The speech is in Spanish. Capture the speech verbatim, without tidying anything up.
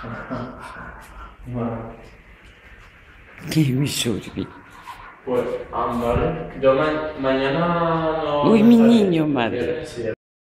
Bueno, ¿Qué Missouri? pues, ándale. Yo ma- mañana no... Uy, mi estaré. niño, madre. Sí,